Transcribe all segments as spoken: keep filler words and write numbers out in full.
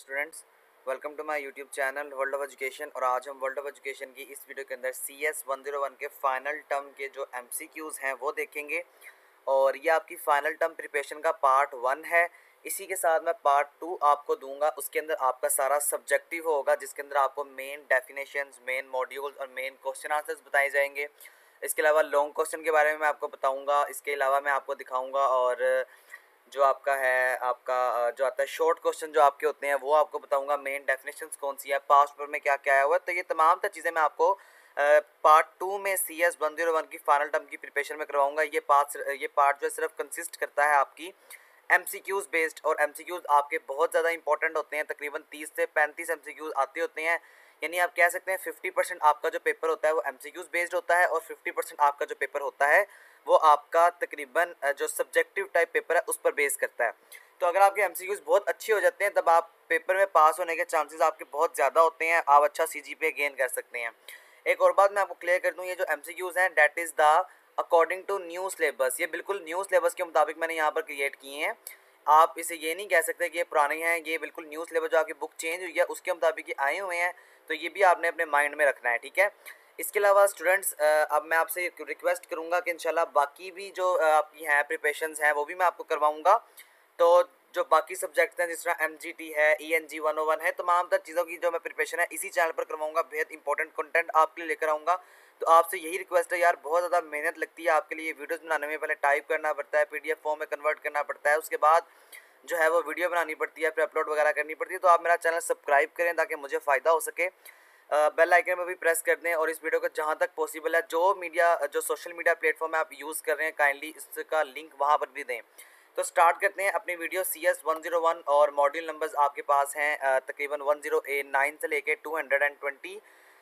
Students, welcome to my YouTube channel world of education. और आज हम वर्ल्ड ऑफ एजुकेशन की इस वीडियो के अंदर C S one zero one के फाइनल टर्म के जो एम सी क्यूज़ हैं वो देखेंगे। और ये आपकी फाइनल टर्म प्रिपरेशन का पार्ट वन है। इसी के साथ मैं पार्ट टू आपको दूंगा, उसके अंदर आपका सारा सब्जेक्टिव होगा, जिसके अंदर आपको मेन डेफिनेशंस, मेन मॉड्यूल्स और मेन क्वेश्चन आंसर्स बताए जाएंगे। इसके अलावा लॉन्ग क्वेश्चन के बारे में मैं आपको बताऊंगा। इसके अलावा मैं आपको दिखाऊंगा और जो आपका है आपका जो आता है शॉर्ट क्वेश्चन जो आपके होते हैं वो आपको बताऊंगा। मेन डेफिनेशंस कौन सी है, पास्ट पेपर में क्या क्या आया हुआ है, तो ये तमाम तर चीज़ें मैं आपको पार्ट टू में C S one zero one की फाइनल टर्म की प्रिपरेशन में करवाऊंगा। ये पार्ट ये पार्ट जो है सिर्फ कंसिस्ट करता है आपकी एम सी क्यूज़ बेस्ड, और एम सी क्यूज़ आपके बहुत ज़्यादा इंपॉर्टेंट होते हैं। तकरीबन तीस से पैंतीस एम सी क्यूज़ आते होते हैं, यानी आप कह सकते हैं फिफ्टी परसेंट आपका जो पेपर होता है वो एम सी क्यूज़ बेस्ड होता है और फिफ्टी परसेंट आपका जो पेपर होता है वो आपका तकरीबन जो सब्जेक्टिव टाइप पेपर है उस पर बेस करता है। तो अगर आपके एम सी क्यूज़ बहुत अच्छे हो जाते हैं तब आप पेपर में पास होने के चांसेस आपके बहुत ज़्यादा होते हैं, आप अच्छा सी जी पी ए गेन कर सकते हैं। एक और बात मैं आपको क्लियर कर दूँ, ये जो एम सी क्यूज़ हैं that is the according to new syllabus, ये बिल्कुल न्यू सिलेबस के मुताबिक मैंने यहाँ पर क्रिएट किए हैं। आप इसे ये नहीं कह सकते कि ये पुराने हैं, ये बिल्कुल न्यू सिलेबस जो आपकी बुक चेंज हुई है उसके मुताबिक ये आए हुए हैं, तो ये भी आपने अपने माइंड में रखना है, ठीक है। इसके अलावा स्टूडेंट्स अब मैं आपसे रिक्वेस्ट करूंगा कि इंशाल्लाह बाकी भी जो आपकी हैं प्रिपरेशंस हैं वो भी मैं आपको करवाऊंगा। तो जो बाकी सब्जेक्ट्स हैं जिस तरह एम जी टी है, E N G one O one है, तमाम तर चीज़ों की जो मैं प्रिपरेशन है इसी चैनल पर करवाऊंगा। बेहद इंपॉर्टेंट कंटेंट आपके लिए लेकर आऊँगा। तो आपसे यही रिक्वेस्ट है यार, बहुत ज़्यादा मेहनत लगती है आपके लिए वीडियोज़ बनाने में। पहले टाइप करना पड़ता है, पी डी एफ फॉर्म में कन्वर्ट करना पड़ता है, उसके बाद जो है वो वीडियो बनानी पड़ती है, फिर अपलोड वगैरह करनी पड़ती है। तो आप मेरा चैनल सब्सक्राइब करें ताकि मुझे फ़ायदा हो सके। बेल आइकन में भी प्रेस कर दें और इस वीडियो को जहां तक पॉसिबल है जो मीडिया जो सोशल मीडिया प्लेटफॉर्म आप यूज़ कर रहे हैं काइंडली इसका लिंक वहां पर भी दें। तो स्टार्ट करते हैं अपनी video. C S one zero one और मॉड्यूल नंबर्स आपके पास हैं तकरीबन वन ज़ीरो नाइन से लेके टू हंड्रेड ट्वेंटी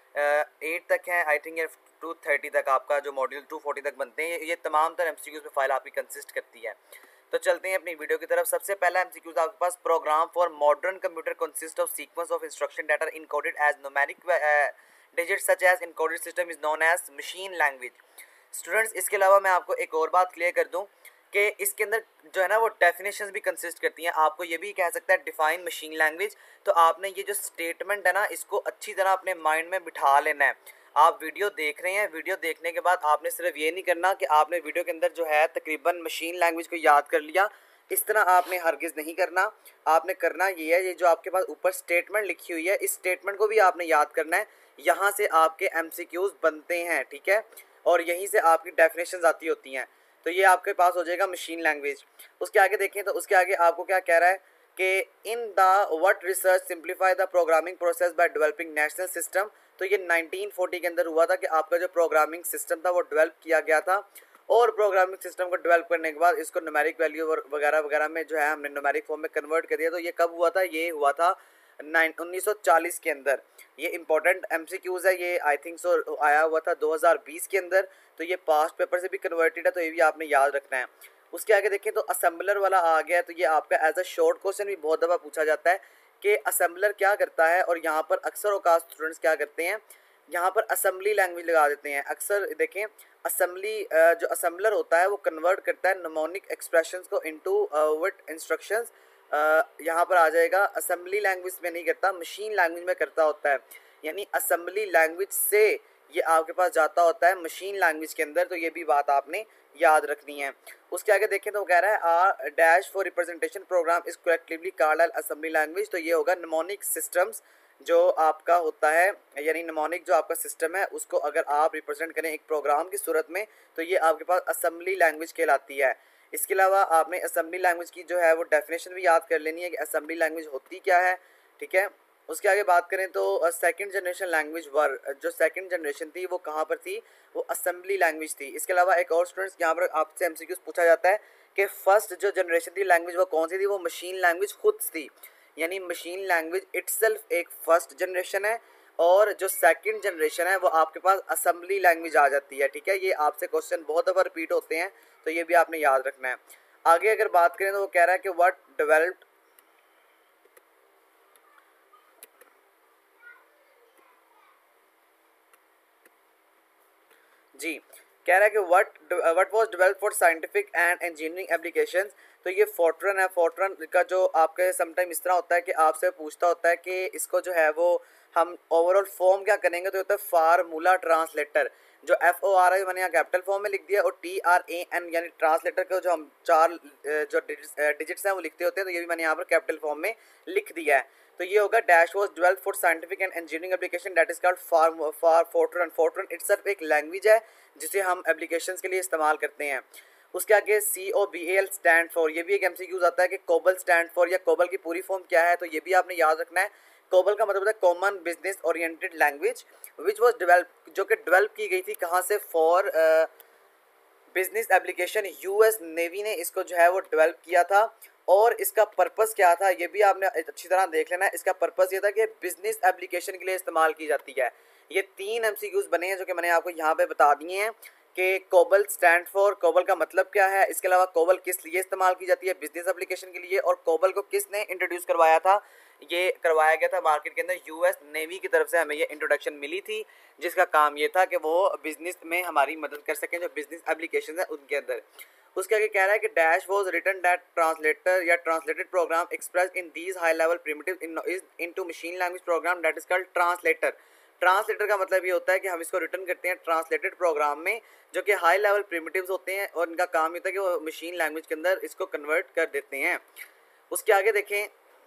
एट तक हैं। आई थिंक ये टू थर्टी तक आपका जो मॉड्यूल टू फोर्टी तक बनते हैं। ये तमाम तर एम सी क्यूज़ में फाइल आपकी कंसिस्ट करती है। तो चलते हैं अपनी वीडियो की तरफ। सबसे पहला एमसीक्यूज आपके पास, program for modern computer consist of sequence of instruction that are encoded as numeric digits such as encoded system is known as machine language. Students इसके अलावा मैं आपको एक और बात क्लियर कर दूं कि इसके अंदर जो है ना वो डेफिनेशंस भी कंसिस्ट करती हैं। आपको ये भी कह सकता है डिफाइन मशीन लैंग्वेज। तो आपने ये जो स्टेटमेंट है ना इसको अच्छी तरह अपने माइंड में बिठा लेना है। आप वीडियो देख रहे हैं, वीडियो देखने के बाद आपने सिर्फ ये नहीं करना कि आपने वीडियो के अंदर जो है तकरीबन मशीन लैंग्वेज को याद कर लिया, इस तरह आपने हरगिज़ नहीं करना। आपने करना ये है, ये जो आपके पास ऊपर स्टेटमेंट लिखी हुई है इस स्टेटमेंट को भी आपने याद करना है। यहाँ से आपके एम सी क्यूज़ बनते हैं, ठीक है, और यहीं से आपकी डेफिनेशन आती होती हैं। तो ये आपके पास हो जाएगा मशीन लैंग्वेज। उसके आगे देखें तो उसके आगे आपको क्या कह रहा है कि in the what research simplify the programming process by developing national system. तो ये नाइनटीन फोर्टी के अंदर हुआ था कि आपका जो प्रोग्रामिंग सिस्टम था वो डेवलप किया गया था, और प्रोग्रामिंग सिस्टम को डेवलप करने के बाद इसको न्यूमेरिक वैल्यू वगैरह वगैरह में जो है हमने न्यूमेरिक फॉर्म में कन्वर्ट कर दिया। तो ये कब हुआ था? ये हुआ था उन्नीस सौ चालीस के अंदर। ये इंपॉर्टेंट एमसीक्यूज है, ये आई थिंक सो आया हुआ था दो हज़ार बीस के अंदर। तो ये पास्ट पेपर से भी कन्वर्टेड है, तो ये भी आपने याद रखना है। उसके आगे देखें तो असेंबलर वाला आ गया है। तो ये आपका एज अ शॉर्ट क्वेश्चन भी बहुत दफ़ा पूछा जाता है कि असेंबलर क्या करता है, और यहाँ पर अक्सर औकात स्टूडेंट्स क्या करते हैं, यहाँ पर असेंबली लैंग्वेज लगा देते हैं। अक्सर देखें असेंबली जो असेंबलर होता है वो कन्वर्ट करता है निमोनिक एक्सप्रेशंस को इनटू वर्ड इंस्ट्रक्शंस। यहाँ पर आ जाएगा असेंबली लैंग्वेज में नहीं करता, मशीन लैंग्वेज में करता होता है। यानी असेंबली लैंग्वेज से ये आपके पास जाता होता है मशीन लैंग्वेज के अंदर। तो ये भी बात आपने याद रखनी है। उसके आगे देखें तो वो कह रहा है uh dash for representation program is collectively called as assembly language. तो ये होगा निमोनिक सिस्टम्स जो आपका होता है, यानी निमोनिक जो आपका सिस्टम है उसको अगर आप रिप्रेजेंट करें एक प्रोग्राम की सूरत में तो ये आपके पास असेंबली लैंग्वेज कहलाती है। इसके अलावा आपने असेंबली लैंग्वेज की जो है वो डेफिनेशन भी याद कर लेनी है कि असेंबली लैंग्वेज होती क्या है, ठीक है। उसके आगे बात करें तो सेकंड जनरेशन लैंग्वेज वर, जो सेकंड जनरेशन थी वो कहाँ पर थी, वो असेंबली लैंग्वेज थी। इसके अलावा एक और स्टूडेंट्स यहाँ पर आपसे एमसीक्यूज पूछा जाता है कि फर्स्ट जो जनरेशन थी लैंग्वेज वो कौन सी थी, वो मशीन लैंग्वेज खुद थी। यानी मशीन लैंग्वेज इटसेल्फ एक फर्स्ट जनरेशन है, और जो सेकंड जनरेशन है वो आपके पास असेंबली लैंग्वेज आ जाती है, ठीक है। ये आपसे क्वेश्चन बहुत दफ़ा रिपीट होते हैं, तो ये भी आपने याद रखना है। आगे अगर बात करें तो वो कह रहा है कि व्हाट डेवलप्ड जी कह रहा है कि what what was developed for scientific and engineering applications. तो ये फोर्ट्रन है। फोर्ट्रन का जो आपके समटाइम इस तरह होता है कि आपसे पूछता होता है कि इसको जो है वो हम ओवरऑल फॉर्म क्या करेंगे, तो होता है फार्मूला ट्रांसलेटर। जो एफ ओ आर है मैंने यहाँ कैपिटल फॉर्म में लिख दिया, और टी आर ए एन यानी ट्रांसलेटर के जो हम चार जो डिजिट्स हैं वो लिखते होते हैं, तो ये भी मैंने यहाँ पर कैपिटल फॉर्म में लिख दिया है। तो ये होगा dash was developed for scientific and engineering application that is called form for Fortran. Fortran itself एक लैंग्वेज है जिसे हम एप्लीकेशंस के लिए इस्तेमाल करते हैं। उसके आगे C O B L stand for, ये भी एक एमसीक्यूज आता है कि कोबल स्टैंड फॉर या कोबल की पूरी फॉर्म क्या है, तो ये भी आपने याद रखना है। कोबल का मतलब है common business oriented language which was develop, जो कि डेवलप की गई थी कहाँ से, for business application. US navy ने इसको जो है वो डेवलप किया था, और इसका पर्पस क्या था ये भी आपने अच्छी तरह देख लेना है। इसका पर्पस ये था कि बिजनेस एप्लीकेशन के लिए इस्तेमाल की जाती है। ये तीन एमसीक्यूज बने हैं जो कि मैंने आपको यहाँ पे बता दिए हैं कि कोबल स्टैंड फॉर, कोबल का मतलब क्या है, इसके अलावा कोबल किस लिए इस्तेमाल की जाती है बिजनेस एप्लीकेशन के लिए, और कोबल को किसने इंट्रोड्यूस करवाया था, ये करवाया गया था मार्केट के अंदर यूएस नेवी की तरफ से हमें ये इंट्रोडक्शन मिली थी, जिसका काम ये था कि वो बिजनेस में हमारी मदद कर सकें, जो बिजनेस एप्लीकेशन है उनके अंदर। उसके आगे कह रहा है कि dash was written that translator या translated program express in these high level primitive in into machine language program that is called translator. Translator का मतलब ये होता है कि हम इसको रिटर्न करते हैं ट्रांसलेटेड प्रोग्राम में, जो कि हाई लेवल प्रिमिटिव्स होते हैं, और इनका काम ये होता है कि वो मशीन लैंग्वेज के अंदर इसको कन्वर्ट कर देते हैं। उसके आगे देखें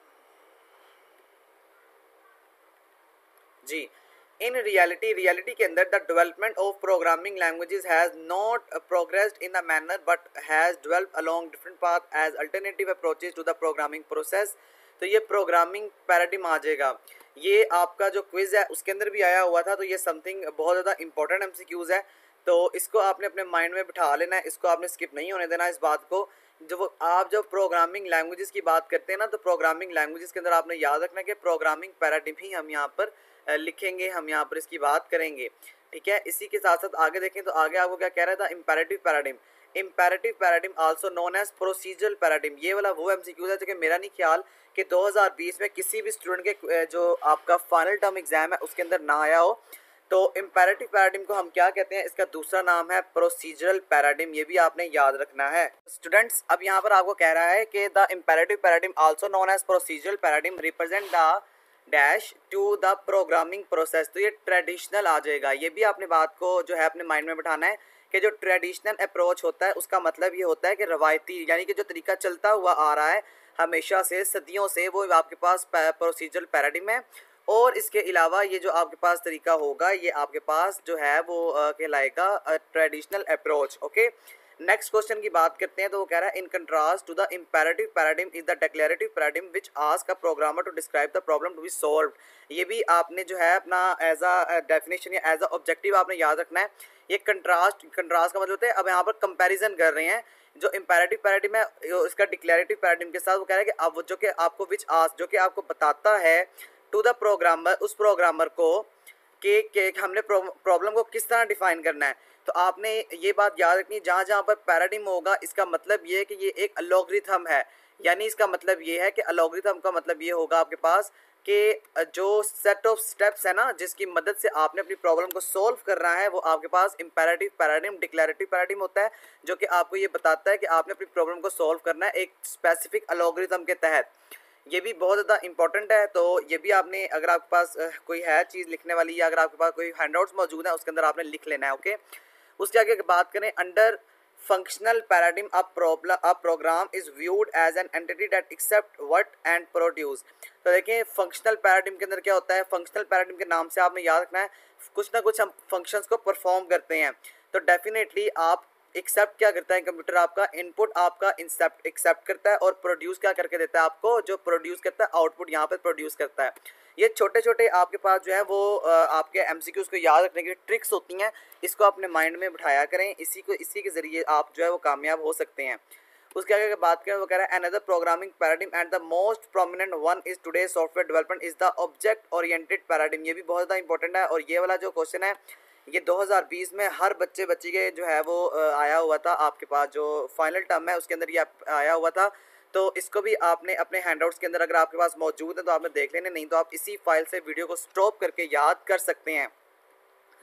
जी, इन रियलिटी, रियलिटी के अंदर the development of programming languages has not progressed in the manner but has developed along different path as alternative approaches to the programming process. तो ये प्रोग्रामिंग पैराडिम आ जाएगा। ये आपका जो क्विज है उसके अंदर भी आया हुआ था, तो ये समथिंग बहुत ज़्यादा इंपॉर्टेंट एमसीक्यूज है, तो इसको आपने अपने माइंड में बिठा लेना है, इसको आपने स्किप नहीं होने देना इस बात को। जब आप जब प्रोग्रामिंग लैंग्वेजेस की बात करते हैं ना, तो प्रोग्रामिंग लैंग्वेजेस के अंदर आपने याद रखना है कि प्रोग्रामिंग पैराडिम ही हम यहाँ पर लिखेंगे, हम यहाँ पर इसकी बात करेंगे, ठीक है। इसी के साथ साथ आगे देखें तो आगे आपको क्या कह रहा था, imperative paradigm. Imperative paradigm also known as procedural paradigm. ये वाला वो एमसीक्यू है जो कि मेरा नहीं ख्याल कि दो हज़ार बीस में किसी भी स्टूडेंट के जो आपका फाइनल टर्म एग्जाम है उसके अंदर ना आया हो। तो इम्पेरेटिव पैराडिम को हम क्या कहते हैं, इसका दूसरा नाम है प्रोसीजरल पैराडिम, ये भी आपने याद रखना है स्टूडेंट्स। अब यहाँ पर आपको कह रहा है कि the imperative paradigm also known as procedural paradigm represent the dash to the programming process. तो ये ट्रेडिशनल आ जाएगा, ये भी आपने बात को जो है अपने माइंड में बिठाना है कि जो ट्रेडिशनल अप्रोच होता है उसका मतलब ये होता है कि रवायती, यानी कि जो तरीका चलता हुआ आ रहा है हमेशा से, सदियों से, वो आपके पास प्रोसीजरल पैराडिम है। और इसके अलावा ये जो आपके पास तरीका होगा ये आपके पास जो है वो कहलाएगा traditional approach. Okay, next question की बात करते हैं, तो वो कह रहा है in contrast to the imperative paradigm is the declarative paradigm which ask a programmer to describe the problem to be solved. ये भी आपने जो है अपना एज अ डेफिनेशन या एज अ ऑब्जेक्टिव आपने याद रखना है। ये कंट्रास्ट, कंट्रास्ट का मतलब होता है, अब यहाँ पर कंपैरिजन कर रहे हैं जो इम्पेरेटिव पैराडिम है इसका डिक्लेरेटिव पैराडिम के साथ। वो कह रहा है कि अब जो कि आपको विच आस्क, जो कि आपको बताता है टू द प्रोग्रामर, उस प्रोग्रामर को कि, कि हमने प्रॉब्लम को किस तरह डिफाइन करना है। तो आपने ये बात याद रखनी, जहाँ जहाँ पर पैराडिम होगा इसका मतलब ये है कि ये एक अलॉग्रिथम है, यानी इसका मतलब ये है कि अलॉग्रिथम का मतलब ये होगा आपके पास कि जो सेट ऑफ स्टेप्स है ना जिसकी मदद से आपने अपनी प्रॉब्लम को सॉल्व करना है, वो आपके पास इम्पेरेटिव पैराडिम, डिक्लेरेटिव पैराडिम होता है, जो कि आपको ये बताता है कि आपने अपनी प्रॉब्लम को सॉल्व करना है एक स्पेसिफिक अलॉग्रिथम के तहत। ये भी बहुत ज़्यादा इंपॉर्टेंट है, तो ये भी आपने, अगर आपके पास कोई है चीज़ लिखने वाली या अगर आपके पास कोई हैंडआउट्स मौजूद है उसके अंदर आपने लिख लेना है। ओके, उसके आगे बात करें, under functional paradigm a problem a program is viewed as an entity that accept what and produce. तो देखिए फंक्शनल पैराडिम के अंदर क्या होता है, फंक्शनल पैराडिम के नाम से आपने याद रखना है कुछ ना कुछ हम फंक्शंस को परफॉर्म करते हैं। तो डेफिनेटली आप एक्सेप्ट क्या करता है कंप्यूटर, आपका इनपुट आपका इंसेप्ट एक्सेप्ट करता है, और प्रोड्यूस क्या करके देता है आपको, जो प्रोड्यूस करता है आउटपुट यहाँ पर प्रोड्यूस करता है। ये छोटे छोटे आपके पास जो है वो आपके एमसीक्यूज को याद रखने की ट्रिक्स होती हैं, इसको अपने माइंड में बिठाया करें, इसी को इसी के ज़रिए आप जो है वो कामयाब हो सकते हैं। उसके आगे बात करें वो कह रहा है another programming paradigm and the most prominent one is today software development is the object oriented paradigm. ये भी बहुत ज़्यादा इंपॉर्टेंट है, और ये वाला जो क्वेश्चन है ये दो हज़ार बीस में हर बच्चे बच्ची के जो है वो आया हुआ था, आपके पास जो फाइनल टर्म है उसके अंदर ये आया हुआ था। तो इसको भी आपने अपने हैंडआउट्स के अंदर अगर आपके पास मौजूद है तो आपने देख लेने, नहीं तो आप इसी फाइल से वीडियो को स्टॉप करके याद कर सकते हैं।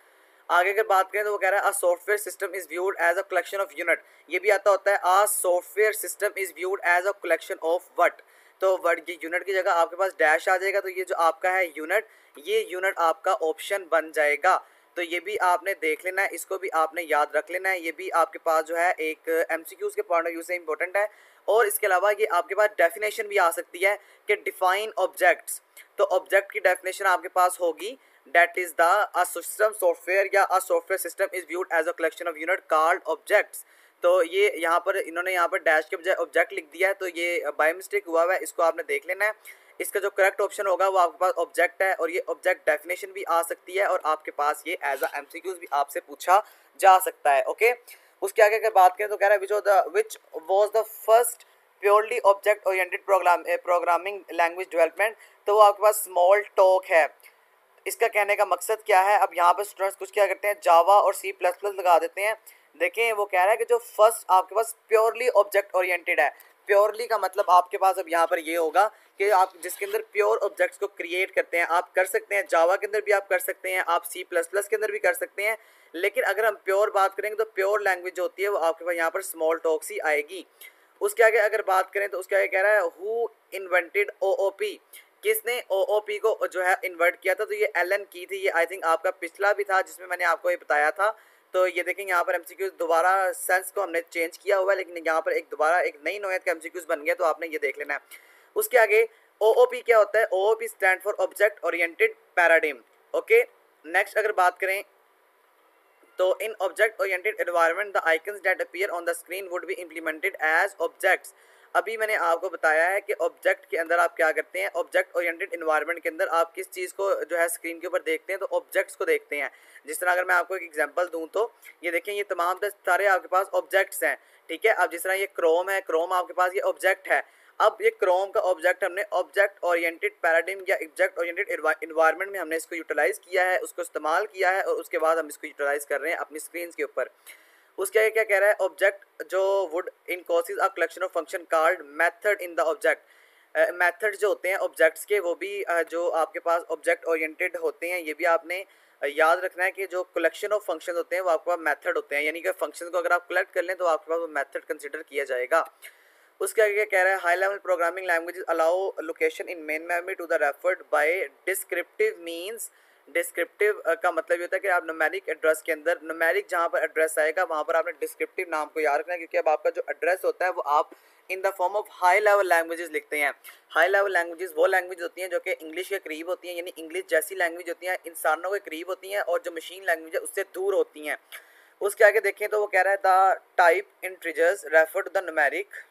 आगे अगर बात करें तो वो कह रहा है a software system is viewed as a collection of unit. ये भी आता होता है a software system is viewed as a collection of what. तो वर्ड ये यूनिट की जगह आपके पास डैश आ जाएगा, तो ये जो आपका है यूनिट, ये यूनिट आपका ऑप्शन बन जाएगा। तो ये भी आपने देख लेना है, इसको भी आपने याद रख लेना है। ये भी आपके पास जो है एक एमसीक्यूज के पॉइंट ऑफ व्यू से इंपॉर्टेंट है। और इसके अलावा ये आपके पास डेफिनेशन भी आ सकती है कि डिफाइन ऑब्जेक्ट्स। तो ऑब्जेक्ट की डेफिनेशन आपके पास होगी that is the a system software या a software system is viewed as a collection of unit called objects। तो ये यहाँ पर इन्होंने यहाँ पर डैश के बजाय ऑब्जेक्ट लिख दिया है, तो ये बाय मिस्टेक हुआ हुआ है, इसको आपने देख लेना है। इसका जो करेक्ट ऑप्शन होगा वो आपके पास ऑब्जेक्ट है, और ये ऑब्जेक्ट डेफिनेशन भी आ सकती है, और आपके पास ये एज अ एमसीक्यूज भी आपसे पूछा जा सकता है। ओके, उसके आगे अगर बात करें तो कह रहा है which the which was the first purely object oriented program programming language development. तो वो आपके पास स्मॉल टॉक है। इसका कहने का मकसद क्या है, अब यहाँ पर स्टूडेंट्स कुछ क्या करते हैं, जावा और सी प्लस प्लस लगा देते हैं। देखें वो कह रहा है कि जो फर्स्ट आपके पास प्योरली ऑब्जेक्ट ओरिएंटेड है। प्योरली का मतलब आपके पास अब यहाँ पर ये होगा कि आप जिसके अंदर प्योर ऑब्जेक्ट्स को क्रिएट करते हैं, आप कर सकते हैं जावा के अंदर भी आप कर सकते हैं, आप सी प्लस प्लस के अंदर भी कर सकते हैं। लेकिन अगर हम प्योर बात करेंगे तो प्योर लैंग्वेज जो होती है वो आपके पास यहाँ पर स्मॉल टॉक्स ही आएगी। उसके आगे अगर बात करें तो उसके आगे कह रहा है who invented O O P. किसने ओ ओ पी को जो है इन्वर्ट किया था, तो ये एलन की थी। ये आई थिंक आपका पिछला भी था जिसमें मैंने आपको ये बताया था। तो ये देखें यहाँ पर एमसीक्यू दोबारा सेंस को हमने चेंज किया हुआ है, लेकिन यहाँ पर एक दोबारा एक नई नोयत का एमसीक्यूज बन गया, तो आपने ये देख लेना है। उसके आगे ओ ओ पी क्या होता है, O O P stand for object oriented paradigm. Okay, next अगर बात करें तो in object oriented environment the icons that appear on the screen would be implemented as objects. अभी मैंने आपको बताया है कि ऑब्जेक्ट के अंदर आप क्या करते हैं, ऑब्जेक्ट ओरिएंटेड एनवायरनमेंट के अंदर आप किस चीज़ को जो है स्क्रीन के ऊपर देखते हैं, तो ऑब्जेक्ट्स को देखते हैं। जिस तरह अगर मैं आपको एक एग्जांपल दूं तो ये देखें, ये तमाम सारे आपके पास ऑब्जेक्ट्स हैं, ठीक है। अब जिस तरह ये क्रोम है, क्रोम आपके पास ये ऑब्जेक्ट है। अब ये क्रोम का ऑब्जेक्ट हमने ऑब्जेक्ट ओरिएंटेड पैराडिम या ऑब्जेक्ट ओरिएंटेड एनवायरनमेंट में हमने इसको यूटिलाइज किया है, उसको इस्तेमाल किया है, और उसके बाद हम इसको यूटिलाइज कर रहे हैं अपनी स्क्रीन के ऊपर। उसके आगे क्या कह रहा है, ऑब्जेक्ट जो would in causes a collection of function called method in the object. Method जो होते हैं ऑब्जेक्ट्स के, वो भी uh, जो आपके पास ऑब्जेक्ट ओरिएंटेड होते हैं। ये भी आपने uh, याद रखना है कि जो कलेक्शन ऑफ फंक्शन होते हैं वो आपके पास मेथड होते हैं, यानी कि फंक्शन को अगर आप कलेक्ट कर लें तो आपके पास वो मेथड कंसिडर किया जाएगा। उसके आगे क्या कह रहा है, high level programming languages allow location in main memory to the referred by descriptive means. Descriptive का मतलब ये होता है कि आप न्यूमेरिक एड्रेस के अंदर, न्यूमेरिक जहाँ पर एड्रेस आएगा वहाँ पर आपने डिस्क्रिप्टिव नाम को याद रखना है, क्योंकि अब आपका जो एड्रेस होता है वो आप in the form of high level languages लिखते हैं। हाई लेवल लैंग्वेजेस वो लैंग्वेज होती हैं जो कि इंग्लिश के करीब होती हैं, यानी इंग्लिश जैसी लैंग्वेज होती हैं, इंसानों के करीब होती हैं, और जो मशीन लैंग्वेज है उससे दूर होती हैं। उसके आगे देखें तो वो कह रहा है the type integers refer to the numeric.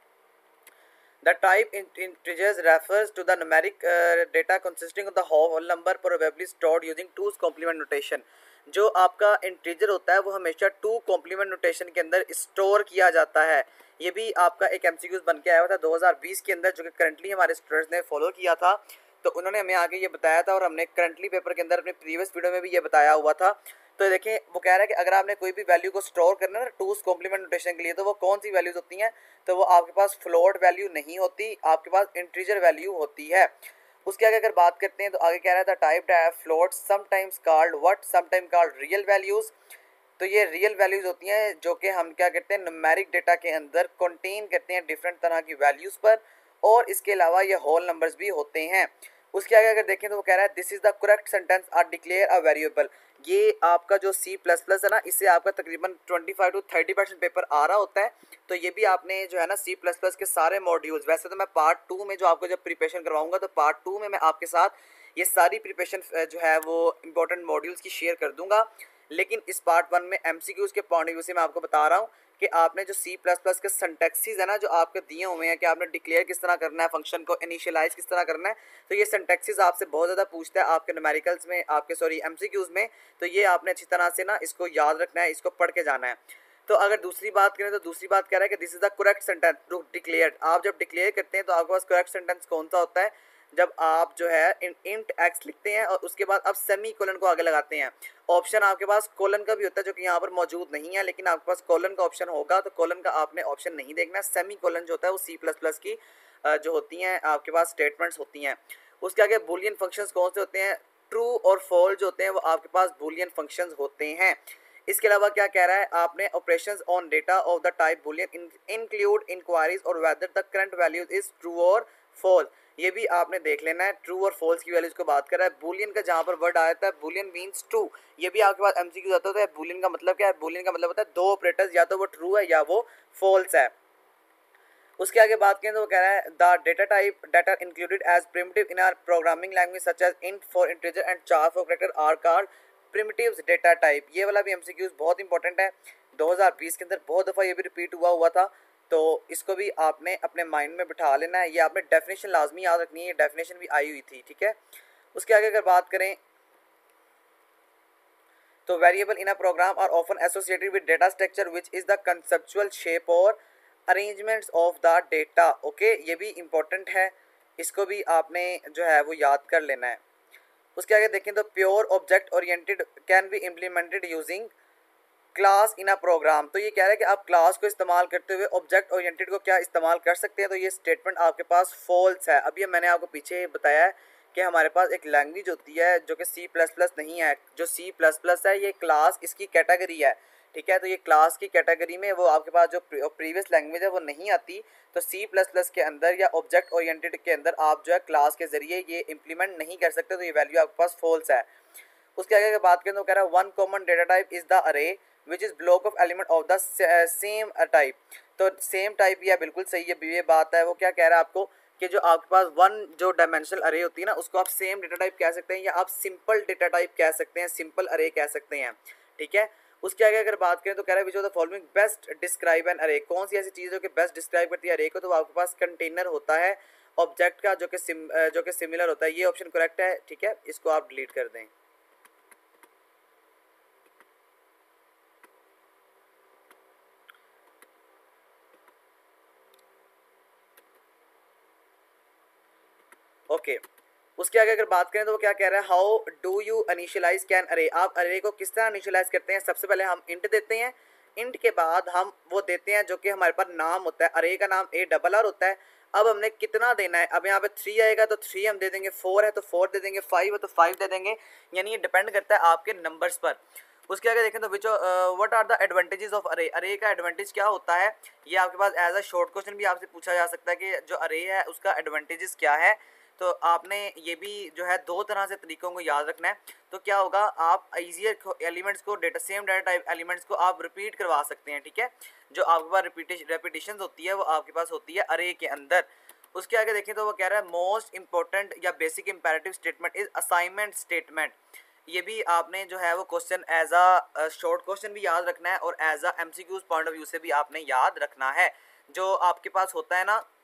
The type in integers refers to the numeric uh, data consisting of the whole number probably stored using two's complement notation। जो आपका इंटीजर होता है वो हमेशा टू कॉम्प्लीमेंट नोटेशन के अंदर store किया जाता है। ये भी आपका एक एमसीक्यूज बन के आया हुआ था दो हज़ार बीस के अंदर, जो कि करंटली हमारे स्टूडेंट्स ने फॉलो किया था। तो उन्होंने हमें आगे ये बताया था, और हमने करंटली पेपर के अंदर अपने प्रीवियस वीडियो में भी ये बताया हुआ था। तो देखें वो कह रहा है कि अगर आपने कोई भी वैल्यू को स्टोर करना है ना टूज कॉम्प्लीमेंट नोटेशन के लिए, तो वो कौन सी वैल्यूज होती हैं, तो वो आपके पास फ्लोट वैल्यू नहीं होती, आपके पास इंटीजर वैल्यू होती है। उसके आगे अगर बात करते हैं तो आगे कह रहा था type float sometimes called what sometime called real values. तो ये रियल वैल्यूज होती हैं जो कि हम क्या करते हैं न्यूमेरिक डेटा के अंदर कंटेन करते हैं डिफरेंट तरह की वैल्यूज पर, और इसके अलावा ये होल नंबर्स भी होते हैं। उसके आगे अगर देखें तो वो कह रहा है this is the correct sentence are declare a variable. ये आपका जो सी प्लस प्लस है ना, इससे आपका तकरीबन twenty five to thirty percent paper आ रहा होता है। तो ये भी आपने जो है ना सी प्लस प्लस के सारे मॉड्यूल्स, वैसे तो मैं पार्ट टू में जो आपको जब प्रिपरेशन करवाऊंगा तो पार्ट टू में मैं आपके साथ ये सारी प्रिपरेशन जो है वो इंपॉर्टेंट मॉड्यूल्स की शेयर कर दूंगा। लेकिन इस पार्ट वन में एमसीक्यूज के पॉइंट ऑफ व्यू से मैं आपको बता रहा हूँ कि आपने जो सी प्लस प्लस के सिंटैक्सेस है ना जो आपके दिए हुए हैं कि आपने डिक्लेयर किस तरह करना है, फंक्शन को इनिशियलाइज किस तरह करना है, तो ये सिंटैक्सेस आपसे बहुत ज़्यादा पूछता है आपके न्यूमेरिकल्स में, आपके सॉरी एमसीक्यूज में। तो ये आपने अच्छी तरह से ना इसको याद रखना है, इसको पढ़ के जाना है। तो अगर दूसरी बात करें तो दूसरी बात कह रहा है कि this is the correct sentence to declare. आप जब डिक्लेयर करते हैं तो आपके पास करेक्ट सेंटेंस कौन सा होता है, जब आप जो है इंट एक्स लिखते हैं और उसके बाद आप सेमी कोलन को आगे लगाते हैं। ऑप्शन आपके पास कोलन का भी होता है जो कि यहाँ पर मौजूद नहीं है, लेकिन आपके पास कोलन का ऑप्शन होगा, तो कोलन का आपने ऑप्शन नहीं देखना। सेमी कोलन जो होता है वो सी प्लस प्लस की जो होती हैं आपके पास स्टेटमेंट्स होती हैं। उसके आगे बुलियन फंक्शंस कौन से होते हैं, ट्रू और फॉल्स जो होते हैं वो आपके पास बूलियन फंक्शंस होते हैं। इसके अलावा क्या कह रहा है आपने, operations on data of the type Boolean include inquiries और whether the current values is true और फॉल्स। ये भी आपने देख लेना है, ट्रू और फॉल्स की वैल्यूज को बात कर रहा है। बूलियन का जहाँ पर वर्ड आता है बूलियन मीन्स ट्रू, ये भी आपके पास एमसीक्यू आता है। बूलियन का मतलब क्या है? बूलियन का मतलब होता है दो ऑपरेटर्स, या तो वो ट्रू है या वो फॉल्स है। उसके आगे बात करें तो वो कह रहा है the data type data included as primitive in our programming language such as int for integer and char for character are card primitives data type. ये वाला भी एमसीक्यूज बहुत इंपॉर्टेंट है, दो हज़ार बीस के अंदर बहुत दफ़ा ये भी रिपीट हुआ हुआ था, तो इसको भी आपने अपने माइंड में बिठा लेना है। ये आपने डेफिनेशन लाजमी याद रखनी है, ये डेफिनेशन भी आई हुई थी, ठीक है। उसके आगे अगर बात करें तो variable in a program are often associated with data structure which is the conceptual shape और arrangements of the data. Okay, ये भी इम्पोर्टेंट है, इसको भी आपने जो है वो याद कर लेना है। उसके आगे देखें तो pure object oriented can be implemented using class in a program. तो ये कह रहा है कि आप क्लास को इस्तेमाल करते हुए ऑब्जेक्ट ओरिएंटेड को क्या इस्तेमाल कर सकते हैं, तो ये स्टेटमेंट आपके पास फॉल्स है। अभी मैंने आपको पीछे बताया है कि हमारे पास एक लैंग्वेज होती है जो कि सी प्लस प्लस नहीं है, जो सी प्लस प्लस है ये क्लास इसकी कैटेगरी है, ठीक है। तो ये क्लास की कैटेगरी में वो आपके पास जो प्रीवियस लैंग्वेज है वो नहीं आती, तो सी प्लस प्लस के अंदर या ऑब्जेक्ट ओरिएंटेड के अंदर आप जो है क्लास के जरिए ये इम्प्लीमेंट नहीं कर सकते, तो ये वैल्यू आपके पास फॉल्स है। उसके आगे बात करें तो कह रहा है one common data type is the array which is block of element of the same type. तो सेम टाइप या बिल्कुल सही है, ये बात है। वो क्या कह रहा है आपको कि जो आपके पास वन जो डायमेंशनल अरे होती है ना उसको आप सेम डेटा टाइप कह सकते हैं, या आप सिंपल डेटा टाइप कह सकते हैं, सिंपल अरे कह सकते हैं, ठीक है। उसके आगे अगर बात करें तो कह रहा है which of the following best describe an array. कौन सी ऐसी चीज़ जो कि बेस्ट डिस्क्राइब करती है अरे को, तो आपके पास कंटेनर होता है ऑब्जेक्ट का जो कि सिम जो कि सिमिलर होता है। ये ऑप्शन करेक्ट है, ठीक है, इसको आप डिलीट कर दें। Okay okay. उसके आगे अगर बात करें तो वो क्या कह रहा है how do you initialize can array. आप अरे को किस तरह इनिशियलाइज करते हैं? सबसे पहले हम इंट देते हैं, इंट के बाद हम वो देते हैं जो कि हमारे पास नाम होता है, अरे का नाम ए डबल आर होता है। अब हमने कितना देना है, अब यहाँ पे थ्री आएगा तो थ्री हम दे देंगे, फोर है तो फोर दे देंगे, फाइव है तो फाइव दे देंगे, यानी ये डिपेंड करता है आपके नंबर्स पर। उसके आगे देखें तो which what are the advantages of array. Array का एडवांटेज क्या होता है, ये आपके पास एज अ शॉर्ट क्वेश्चन भी आपसे पूछा जा सकता है कि जो अरे है उसका एडवांटेजेस क्या है। तो आपने ये भी जो है दो तरह से तरीकों को याद रखना है। तो क्या होगा, आप इजियर एलिमेंट्स को data same data type elements को आप रिपीट करवा सकते हैं, ठीक है। जो आपके पास रिपीटेशन रेपिटेशन होती है वो आपके पास होती है अरे के अंदर। उसके आगे देखें तो वो कह रहा है मोस्ट इंपॉर्टेंट या basic imperative statement is assignment statement. ये भी आपने जो है वो question as a short question भी याद रखना है और as a MCQs point of view से भी आपने याद रखना है। जो आपके पास होता है ना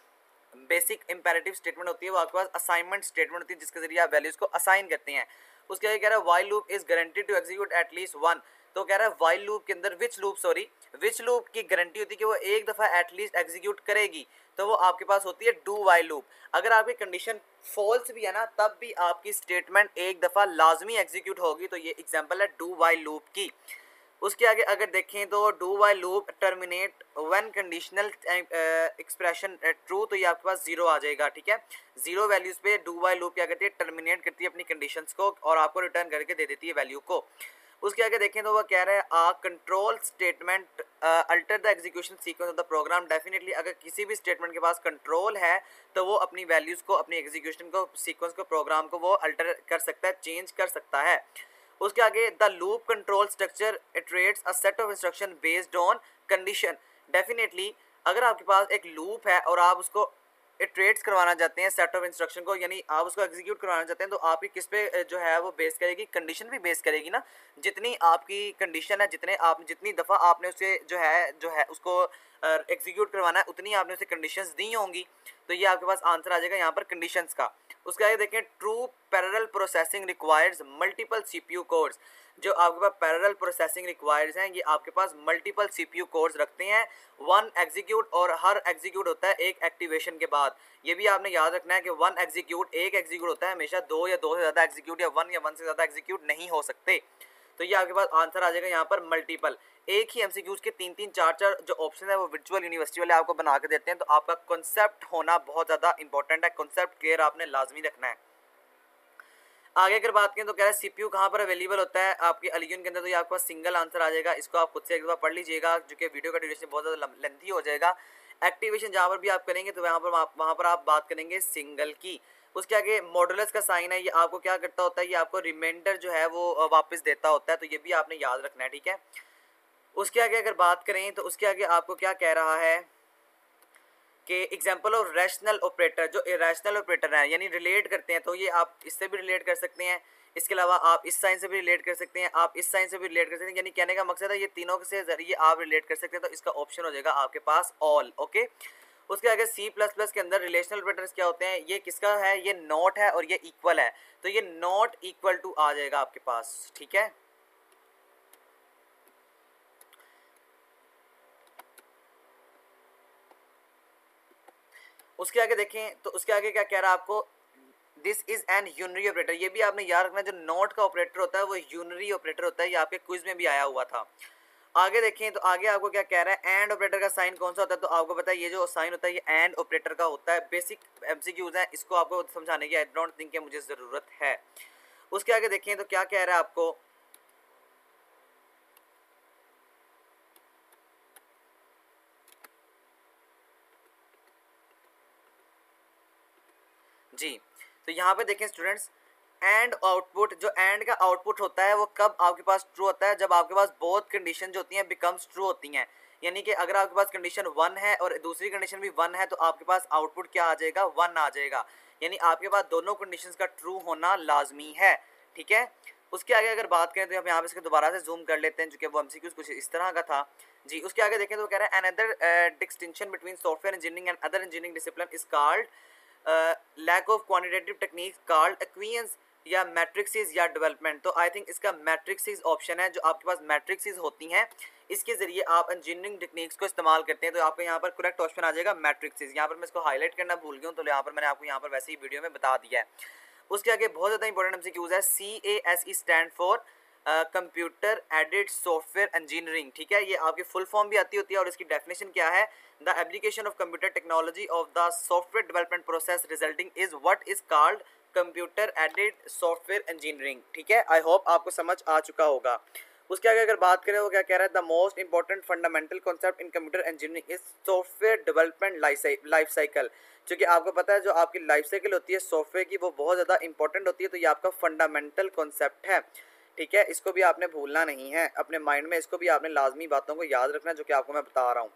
बेसिक इंपेरेटिव स्टेटमेंट होती है वो आपके पास असाइनमेंट स्टेटमेंट होती है जिसके जरिए आप वैल्यूज को असाइन करते हैं। उसके आगे कह रहा है while loop is guaranteed to execute at least one. तो कह रहा है व्हाइल लूप के अंदर which loop sorry which loop की गारंटी होती है कि वो एक दफ़ा एटलीस्ट एग्जीक्यूट करेगी, तो वो आपके पास होती है डू व्हाइल लूप। अगर आपकी कंडीशन फॉल्स भी है ना तब भी आपकी स्टेटमेंट एक दफ़ा लाजमी एग्जीक्यूट होगी, तो ये एग्जाम्पल है डू व्हाइल लूप की। उसके आगे अगर देखें तो do while loop terminate when conditional expression true, तो ये आपके पास जीरो आ जाएगा, ठीक है। जीरो वैल्यूज पे डू व्हाइल लूप क्या करती है, टर्मिनेट करती है अपनी कंडीशंस को और आपको रिटर्न करके दे देती है वैल्यू को। उसके आगे देखें तो वो कह रहा है uh control statement alter the execution sequence of the program. Definitely अगर किसी भी स्टेटमेंट के पास कंट्रोल है तो वो अपनी वैल्यूज़ को, अपनी एग्जीक्यूशन को, सीक्वेंस को, प्रोग्राम को वो अल्टर कर सकता है, चेंज कर सकता है। उसके आगे the loop control structure iterates a set of instruction based on condition. Definitely अगर आपके पास एक लूप है और आप उसको इटरेट्स करवाना चाहते हैं सेट ऑफ इंस्ट्रक्शन को, यानी आप उसको एग्जीक्यूट करवाना चाहते हैं, तो आपकी किस पे जो है वो बेस करेगी, कंडीशन भी बेस करेगी ना। जितनी आपकी कंडीशन है, जितने आप जितनी दफ़ा आपने उसे जो है जो है उसको एग्जीक्यूट करवाना है उतनी आपने उसे कंडीशंस दी होंगी, तो ये आपके पास आंसर आ जाएगा यहाँ पर कंडीशंस का। उसके आगे देखें true parallel processing requires multiple CPU cores. जो आपके पास पैरेलल प्रोसेसिंग रिक्वायर्स हैं ये आपके पास मल्टीपल सीपीयू कोर्स रखते हैं, वन एग्जीक्यूट और हर एग्जीक्यूट होता है एक एक्टिवेशन के बाद। ये भी आपने याद रखना है कि वन एग्जीक्यूट एक एग्जीक्यूट होता है, हमेशा दो या दो से ज़्यादा एग्जीक्यूट या वन या वन से ज़्यादा एग्जीक्यूट नहीं हो सकते। तो ये आपके पास आंसर आ जाएगा यहाँ पर मल्टीपल। एक ही एमसीक्यूज के तीन तीन चार चार जो ऑप्शन है वो वर्चुअल यूनिवर्सिटी वाले आपको बना के देते हैं, तो आपका कॉन्सेप्ट होना बहुत ज़्यादा इंपॉर्टेंट है, कॉन्सेप्ट क्लियर आपने लाजमी रखना है। आगे अगर बात करें तो कह रहा है सीपीयू कहाँ पर अवेलेबल होता है आपके अलियन के अंदर, तो ये आपके पास सिंगल आंसर आ जाएगा। इसको आप खुद से एक बार पढ़ लीजिएगा, जो कि वीडियो का ड्यूरेशन बहुत ज़्यादा लेंथी हो जाएगा। एक्टिवेशन जहाँ पर भी आप करेंगे तो वहाँ पर वहाँ पर आप बात करेंगे सिंगल की। उसके आगे मॉडुलस का साइन है, ये आपको क्या करता होता है, ये आपको रिमाइंडर जो है वो वापस देता होता है, तो ये भी आपने याद रखना है, ठीक है। उसके आगे अगर बात करें तो उसके आगे आपको क्या कह रहा है कि एग्जाम्पल ऑफ रैशनल ऑपरेटर, जो इरेशनल ऑपरेटर है यानी रिलेट करते हैं, तो ये आप इससे भी रिलेट कर सकते हैं। इसके अलावा आप इस साइन से भी रिलेट कर सकते हैं, आप इस साइन से भी रिलेट कर सकते हैं, यानी कहने का मकसद है ये तीनों से जरिए आप रिलेट कर सकते हैं, तो इसका ऑप्शन हो जाएगा आपके पास ऑल। ओके, उसके आगे सी प्लस प्लस के अंदर रिलेशनल ऑपरेटर्स क्या होते हैं, ये किसका है, ये नॉट है और ये इक्वल है, तो ये नॉट इक्वल टू आ जाएगा आपके पास, ठीक है। उसके आगे देखें तो उसके आगे क्या कह रहा है आपको, this is an unary operator, ये भी आपने याद रखना, जो नॉट का ऑपरेटर होता है वो यूनरी ऑपरेटर होता है, ये आपके क्विज में भी आया हुआ था। आगे देखें तो आगे आपको क्या कह रहा है, एंड ऑपरेटर का साइन कौन सा होता है, तो आपको पता है ये जो साइन होता है ये एंड ऑपरेटर का होता है। बेसिक एमसीक्यूज है, इसको आपको समझाने की आई डोंट थिंक कि मुझे ज़रूरत है। उसके आगे देखें तो क्या कह रहा है आपको, जी तो यहाँ पे देखें स्टूडेंट्स, एंड आउटपुट, जो एंड का आउटपुट होता है वो कब आपके पास ट्रू होता है, जब आपके पास बोथ कंडीशन जो होती हैं बिकम्स ट्रू होती हैं। यानी कि अगर आपके पास कंडीशन वन है और दूसरी कंडीशन भी वन है तो आपके पास आउटपुट क्या आ जाएगा, वन आ जाएगा। यानी आपके पास दोनों कंडीशंस का ट्रू होना लाजमी है, ठीक है। उसके आगे अगर बात करें तो हम यहाँ पे इसको दोबारा से जूम कर लेते हैं, जो कि वो एमसीक्यूज कुछ इस तरह का था। जी उसके आगे देखें तो कह रहा है another distinction between software engineering and other engineering discipline is called lack of quantitative techniques called एक्वियंस या मैट्रिक्सेस या डेवलपमेंट। तो आई थिंक इसका मैट्रिक्सेस ऑप्शन है, जो आपके पास मैट्रिक्सेस होती हैं इसके जरिए आप इंजीनियरिंग टेक्निक्स को इस्तेमाल करते हैं, तो आपको यहाँ पर करेक्ट ऑप्शन आ जाएगा मैट्रिक्सेस। यहाँ पर मैं इसको हाईलाइट करना भूल गया हूँ, तो यहाँ पर मैंने आपको यहाँ पर वैसे ही वीडियो में बता दिया है। उसके आगे बहुत ज़्यादा इंपॉर्टेंट एमसीक्यूज है, C A S E stand for computer aided software engineering, ठीक है। ये आपकी फुल फॉर्म भी आती होती है और इसकी डेफिनेशन क्या है, the application of computer technology of the software development process resulting is what is called computer aided software engineering, ठीक है। आई होप आपको समझ आ चुका होगा। उसके आगे अगर बात करें वो क्या कह रहा है, the most important fundamental concept in computer engineering is software development life cycle. क्योंकि आपको पता है जो आपकी लाइफ साइकिल होती है सॉफ्टवेयर की वो बहुत ज़्यादा इंपॉर्टेंट होती है, तो ये आपका फंडामेंटल कॉन्सेप्ट है, ठीक है। इसको भी आपने भूलना नहीं है, अपने माइंड में इसको भी आपने लाजमी बातों को याद रखना जो कि आपको मैं बता रहा हूँ।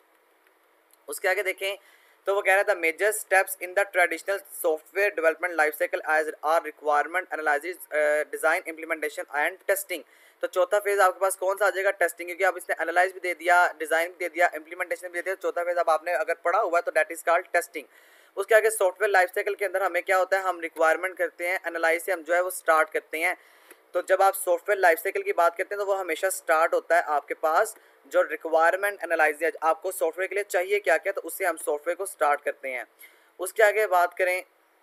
उसके आगे देखें तो वो कह रहा था major steps in the traditional software development life cycle as are requirement analysis design implementation and testing. तो चौथा फेज आपके पास कौन सा आ जाएगा, टेस्टिंग, क्योंकि आप इसने एनालाइज भी दे दिया, डिज़ाइन भी दे दिया, इम्प्लीमेंटेशन भी दे दिया, चौथा फेज अब आपने अगर पढ़ा हुआ है तो डेट इज कॉल्ड टेस्टिंग। उसके आगे सॉफ्टवेयर लाइफ साइकिल के अंदर हमें क्या होता है, हम रिक्वायरमेंट करते हैं, एनालाइज से हम जो है वो स्टार्ट करते हैं। तो जब आप सॉफ्टवेयर लाइफ साइकिल की बात करते हैं तो वो हमेशा स्टार्ट होता है आपके पास जो रिक्वायरमेंट एनालाइज, आपको सॉफ्टवेयर के लिए चाहिए क्या क्या, तो उससे हम सॉफ्टवेयर को स्टार्ट करते हैं। उसके आगे बात करें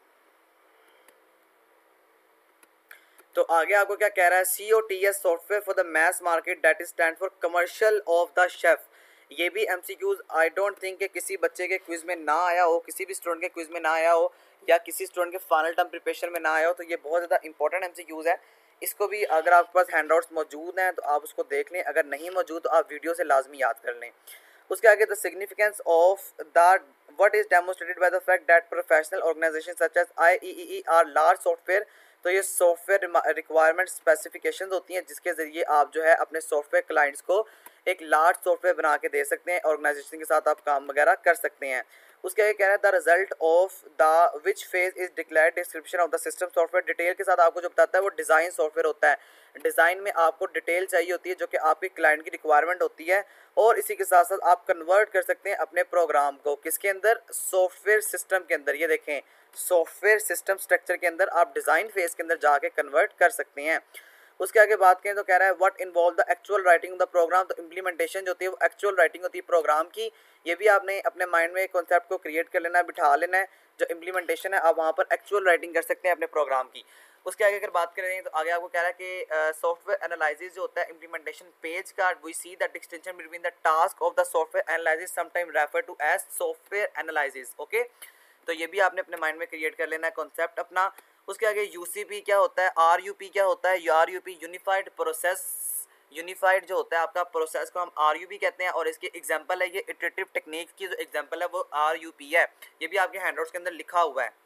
तो आगे आपको क्या कह रहा है, C O T S software for the mass market that is stand for commercial off the shelf. ये भी एमसीक्यूज आई डोंट थिंक कि किसी बच्चे के क्विज में ना आया हो, किसी भी स्टूडेंट के क्विज में ना आया हो या किसी स्टूडेंट के फाइनल टर्म प्रिपरेशन में ना आया हो, तो ये बहुत ज़्यादा इंपॉर्टेंट एमसीक्यूज है। इसको भी अगर आपके पास हैंडआउट्स मौजूद हैं तो आप उसको देख लें, अगर नहीं मौजूद तो आप वीडियो से लाजमी याद कर लें। उसके आगे the significance of the what is demonstrated by the fact that professional organization such as I E E are large software. तो ये सॉफ्टवेयर रिक्वायरमेंट स्पेसिफिकेशंस होती हैं जिसके ज़रिए आप जो है अपने सॉफ्टवेयर क्लाइंट्स को एक लार्ज सॉफ्टवेयर बना के दे सकते हैं, ऑर्गेनाइजेशन के साथ आप काम वगैरह कर सकते हैं। उसके आगे कह रहा है the result of the which phase is declare description of the system software. Detail के साथ आपको जो बताता है वो डिज़ाइन सॉफ्टवेयर होता है। डिज़ाइन में आपको डिटेल चाहिए होती है जो कि आपके क्लाइंट की रिक्वायरमेंट होती है, और इसी के साथ साथ आप कन्वर्ट कर सकते हैं अपने प्रोग्राम को किसके अंदर, सॉफ्टवेयर सिस्टम के अंदर। ये देखें सॉफ्टवेयर सिस्टम स्ट्रक्चर के अंदर आप डिज़ाइन फेज के अंदर जाके कन्वर्ट कर सकते हैं। उसके आगे बात करें तो कह रहा है what involve the actual writing of the program. तो इम्प्लीमेंटेशन जो होती है वो एक्चुअल राइटिंग होती है प्रोग्राम की। ये भी आपने अपने माइंड में कॉन्सेप्ट को क्रिएट कर लेना है, बिठा लेना है। जो इम्प्लीमेंटेशन है आप वहाँ पर एक्चुअल राइटिंग कर सकते हैं अपने प्रोग्राम की। उसके आगे अगर बात करें तो आगे आपको कह रहा है कि सॉफ्टवेयर एनालिसिस जो होता है इम्प्लीमेंटेशन पेज का, we see the distinction between the task of the software analysis sometime refer to as software analysis. Okay, तो ये भी आपने अपने माइंड में क्रिएट कर लेना है कॉन्सेप्ट अपना। उसके आगे यूसीपी क्या होता है, आरयूपी क्या होता है, आरयूपी यूनिफाइड प्रोसेस, यूनिफाइड जो होता है आपका प्रोसेस को हम आरयूपी कहते हैं, और इसके एग्जांपल है ये इटरेटिव टेक्निक की जो एग्जांपल है वो आरयूपी है, ये भी आपके हैंडआउट्स के अंदर लिखा हुआ है।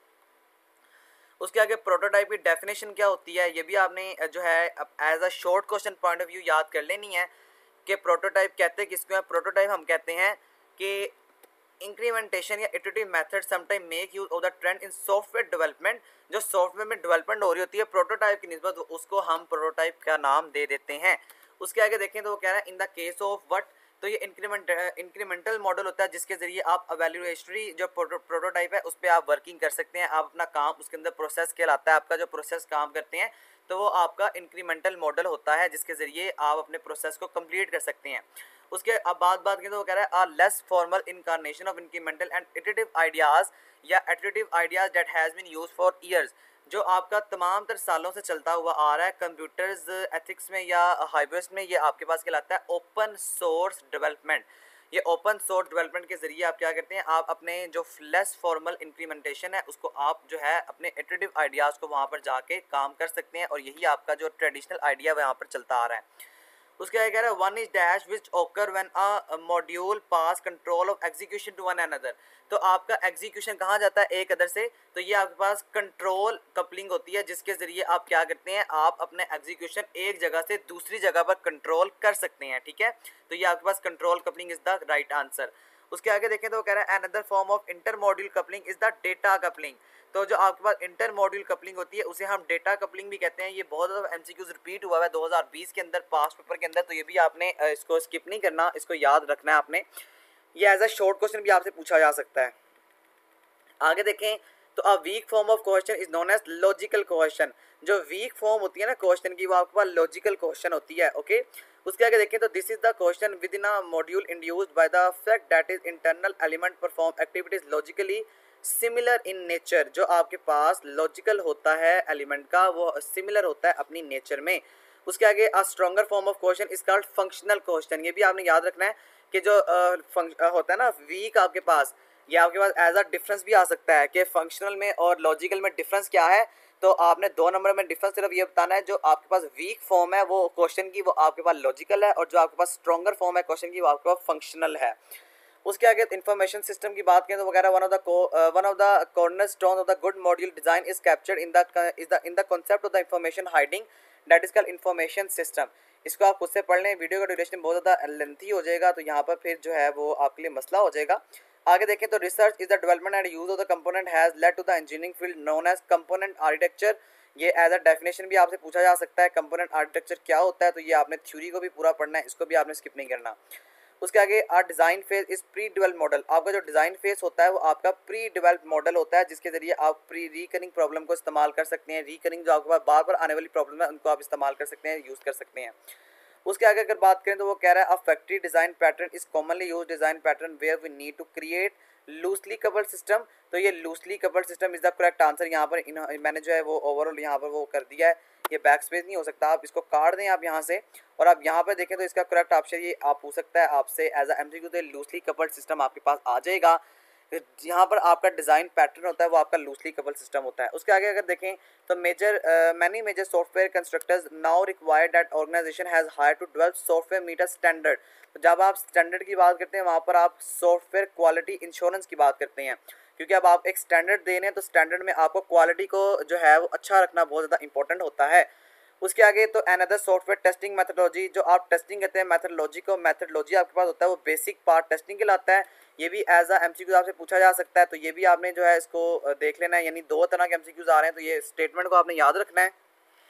उसके आगे प्रोटोटाइप की डेफिनेशन क्या होती है, ये भी आपने जो है as a short question point of view याद कर लेनी है कि प्रोटोटाइप कहते हैं किसको है। प्रोटोटाइप हम कहते हैं कि इंक्रीमेंटेशन या iterative method sometime make use of the trend in software development, जो सॉफ्टवेयर में डेवलपमेंट हो रही होती है प्रोटोटाइप की निस्बत, उसको हम प्रोटोटाइप का नाम दे देते हैं। उसके आगे देखें तो वो कह रहा है in the case of what, तो ये इंक्रीमेंट इंक्रीमेंटल मॉडल होता है जिसके जरिए आप एवेल्युएटरी जो प्रोटोटाइप है उस पर आप वर्किंग कर सकते हैं, आप अपना काम उसके अंदर प्रोसेस कहलाता है, आपका जो प्रोसेस काम करते हैं तो वो आपका इंक्रीमेंटल मॉडल होता है जिसके जरिए आप अपने प्रोसेस को कंप्लीट कर सकते हैं। उसके अब बात बात करें तो वो कह रहा है are less formal incarnation of incremental and iterative ideas या iterative ideas that has been used for years, जो आपका तमाम तर सालों से चलता हुआ आ रहा है कंप्यूटर्स एथिक्स में या हाइब्रिड्स में, ये आपके पास कहलाता है ओपन सोर्स डेवलपमेंट। ये ओपन सोर्स डेवलपमेंट के जरिए आप क्या करते हैं, आप अपने जो लेस फॉर्मल इंक्रीमेंटेशन है उसको आप जो है अपने इटरेटिव आइडियाज़ को वहाँ पर जाके काम कर सकते हैं, और यही आपका जो ट्रेडिशनल आइडिया वहाँ पर चलता आ रहा है। उसके आगे कह रहा है one is dash which occur when a module pass control of execution to one another, तो आपका एग्जीक्यूशन कहाँ जाता है एक अदर से, तो ये आपके पास कंट्रोल कपलिंग होती है जिसके ज़रिए आप क्या करते हैं, आप अपने एग्जीक्यूशन एक जगह से दूसरी जगह पर कंट्रोल कर सकते हैं, ठीक है। तो ये आपके पास control coupling is the right answer. उसके आगे देखें तो वो कह रहा है another form of inter module coupling is the data coupling, तो जो आपके पास इंटर मॉड्यूल कपलिंग होती है उसे हम डेटा कपलिंग भी कहते हैं। ये बहुत ज़्यादा एमसीक्यूज रिपीट हुआ है दो हज़ार बीस के अंदर पास्ट पेपर के अंदर, तो ये भी आपने इसको स्किप नहीं करना, इसको याद रखना है आपने, ये एज अ शॉर्ट क्वेश्चन भी आपसे पूछा जा सकता है। आगे देखें तो a weak form of question is known as logical question, जो वीक फॉर्म होती है ना क्वेश्चन की वो आपके पास लॉजिकल क्वेश्चन होती है, ओके। उसके आगे देखें तो this is the question with in a module induced by the fact that is internal element perform activities logically similar in nature, जो आपके पास लॉजिकल होता है एलिमेंट का वो सिमिलर होता है अपनी नेचर में। उसके आगे a stronger form of question is called functional question, ये भी आपने याद रखना है कि जो uh, होता है ना वीक आपके पास, ये आपके पास एज अ डिफरेंस भी आ सकता है कि फंक्शनल में और लॉजिकल में डिफरेंस क्या है, तो आपने दो नंबर में डिफरेंस सिर्फ ये बताना है, जो आपके पास वीक फॉर्म है वो क्वेश्चन की वो आपके पास लॉजिकल है, और जो आपके पास स्ट्रॉन्गर फॉर्म है क्वेश्चन की वो आपके पास फंक्शनल है। उसके आगे इंफॉर्मेशन सिस्टम की बात करें तो वगैरह one of the one of the corner stone of the good module design is captured in the is the in the concept of the information hiding that is called information system. इसको आप खुद से पढ़ लें, video का duration बहुत ज़्यादा lengthy हो जाएगा, तो यहाँ पर फिर जो है वो आपके लिए मसला हो जाएगा। आगे देखें तो research is the development and use of the component has led to the engineering field known as component architecture, ये एज अ डेफिनेशन भी आपसे पूछा जा सकता है, कंपोनेंट आर्किटेक्चर क्या होता है, तो ये आपने थ्योरी को भी पूरा पढ़ना है, इसको भी आपने स्किप नहीं करना। उसके आगे are design phase is pre develop model, आपका जो डिज़ाइन फेज होता है वो आपका प्री डेवलप मॉडल होता है जिसके जरिए आप प्री रिकरिंग प्रॉब्लम को इस्तेमाल कर सकते हैं, रिकरिंग जो आपके पास बार बार आने वाली प्रॉब्लम है उनको आप इस्तेमाल कर सकते हैं, यूज़ कर सकते हैं। उसके आगे अगर बात करें तो वो कह रहा है a factory design pattern is commonly use design pattern where we need to create loosely coupled system, तो ये loosely coupled system is the correct answer. यहाँ पर इन, मैंने जो है वो ओवरऑल यहाँ पर वो कर दिया है, ये बैक स्पेस नहीं हो सकता, आप इसको काट दें आप यहाँ से, और आप यहाँ पर देखें तो इसका करेक्ट ऑप्शन ये आप पूछ सकता है आपसे एज अ एमसीक्यू, तो लूजली कपल्ड सिस्टम आपके पास आ जाएगा। यहाँ पर आपका डिज़ाइन पैटर्न होता है वो आपका लूजली कपल्ड सिस्टम होता है। उसके आगे अगर देखें तो major many major software constructors now required that organization has hire to develop software meet a standard, तो जब आप स्टैंडर्ड की बात करते हैं वहाँ पर आप सॉफ्टवेयर क्वालिटी इंश्योरेंस की बात करते हैं, क्योंकि अब आप एक स्टैंडर्ड दे रहे हैं तो स्टैंडर्ड में आपको क्वालिटी को जो है वो अच्छा रखना बहुत ज़्यादा इंपॉर्टेंट होता है। उसके आगे तो अनदर सॉफ्टवेयर टेस्टिंग मेथडोलॉजी, जो आप टेस्टिंग कहते हैं मेथडोलॉजी को, मेथडोलॉजी आपके पास होता है वो बेसिक पार्ट टेस्टिंग कहलाता है, ये भी एज अ एमसीक्यू आपसे पूछा जा सकता है, तो ये भी आपने जो है इसको देख लेना है, यानी दो तरह के एमसीक्यूज आ रहे हैं तो ये स्टेटमेंट को आपने याद रखना है।